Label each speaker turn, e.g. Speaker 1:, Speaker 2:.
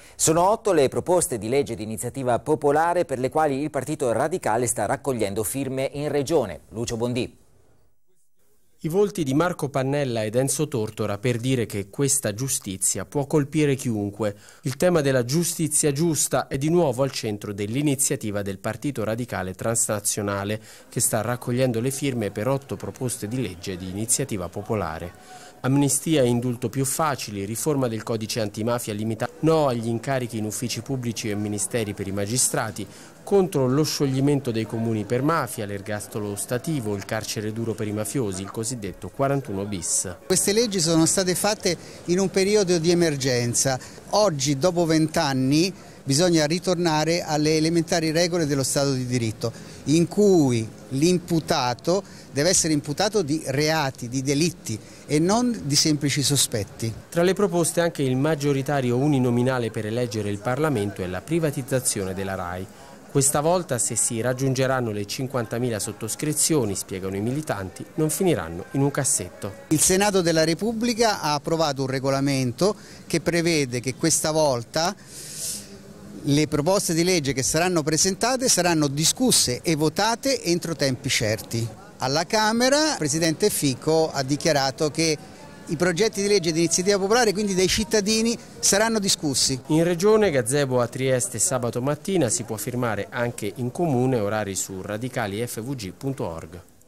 Speaker 1: Sono 8 le proposte di legge di iniziativa popolare per le quali il Partito Radicale sta raccogliendo firme in Regione. Lucio Bondì.
Speaker 2: I volti di Marco Pannella ed Enzo Tortora per dire che questa giustizia può colpire chiunque. Il tema della giustizia giusta è di nuovo al centro dell'iniziativa del Partito Radicale Transnazionale, che sta raccogliendo le firme per 8 proposte di legge di iniziativa popolare. Amnistia e indulto più facili, riforma del codice antimafia limitata, no agli incarichi in uffici pubblici e ministeri per i magistrati, contro lo scioglimento dei comuni per mafia, l'ergastolo ostativo, il carcere duro per i mafiosi, il cosiddetto 41 bis.
Speaker 3: Queste leggi sono state fatte in un periodo di emergenza. Oggi, dopo 20 anni, bisogna ritornare alle elementari regole dello Stato di diritto, in cui l'imputato deve essere imputato di reati, di delitti e non di semplici sospetti.
Speaker 2: Tra le proposte anche il maggioritario uninominale per eleggere il Parlamento e la privatizzazione della RAI. Questa volta, se si raggiungeranno le 50.000 sottoscrizioni, spiegano i militanti, non finiranno in un cassetto.
Speaker 3: Il Senato della Repubblica ha approvato un regolamento che prevede che questa volta le proposte di legge che saranno presentate saranno discusse e votate entro tempi certi. Alla Camera il Presidente Fico ha dichiarato che i progetti di legge di iniziativa popolare, quindi dai cittadini, saranno discussi.
Speaker 2: In Regione, gazebo a Trieste sabato mattina, si può firmare anche in comune, orari su radicalifvg.org.